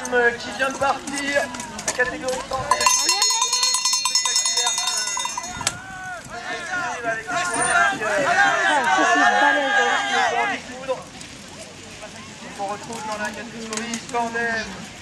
qui vient de partir, catégorie spectaculaire. Avec on retrouve dans la catégorie Scandem